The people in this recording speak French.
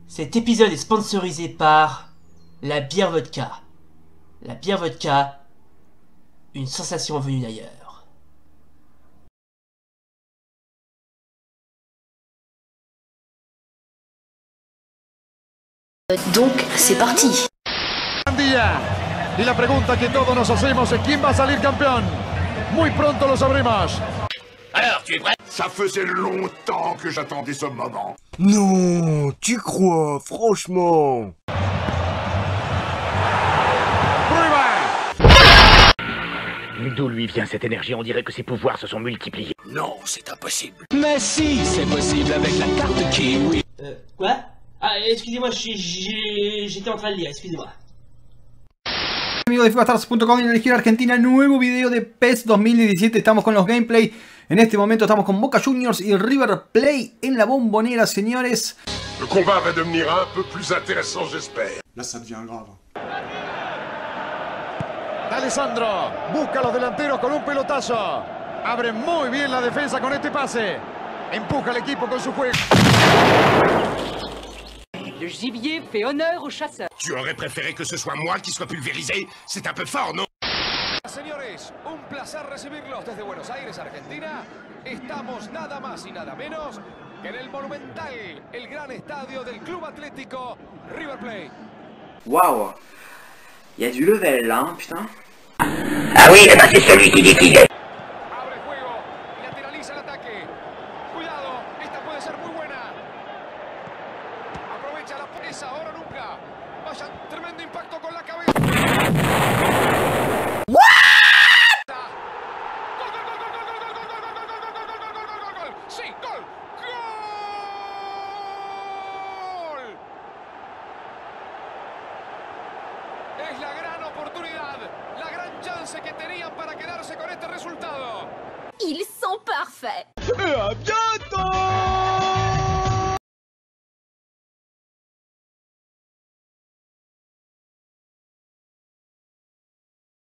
Cet épisode est sponsorisé par la bière vodka. La bière vodka, une sensation venue d'ailleurs. Donc, c'est parti. Y la pregunta que todos nos hacemos es ¿quién va a salir campeón? Muy pronto lo sabremos. Alors, tu es prêt? Ça faisait longtemps que j'attendais ce moment. Non, tu crois, franchement. D'où lui vient cette énergie? On dirait que ses pouvoirs se sont multipliés. Non, c'est impossible. Mais si, c'est possible avec la carte Kiwi. Quoi? Ah, excusez-moi, j'étais en train de lire, excusez-moi. Amigos de FIFAstars.com y en Elegir Argentina, nuevo video de PES 2017. Estamos con los gameplay. En este momento estamos con Boca Juniors y River Plate en la Bombonera, señores. Le combat va devenir un peu plus intéressant, j'espère. Là, ça devient grave. Alessandro busca a los delanteros con un pelotazo. Abre muy bien la defensa con este pase. Empuja al equipo con su juego. Le gibier fait honneur aux chasseurs. Tu aurais préféré que ce soit moi qui soit pulvérisé? C'est un peu fort, non? Señores, un placer recibirlos desde Buenos Aires, Argentina. Estamos nada más y nada menos que en el monumental, el gran estadio del Club Atlético River Plate. Waouh, il y a du level là, hein, putain. Ah oui, bah c'est celui qui décide. Abre el juego, lateraliza el ataque. Cuidado, esta puede ser muy buena. Aprovecha la presa, ahora o nunca. Vaya, tremendo impacto con la cabeza. ¡Sí, gol! ¡Gol! Es la gran oportunidad, la gran chance que tenían para quedarse con este resultado. Ils sont parfaits. Bien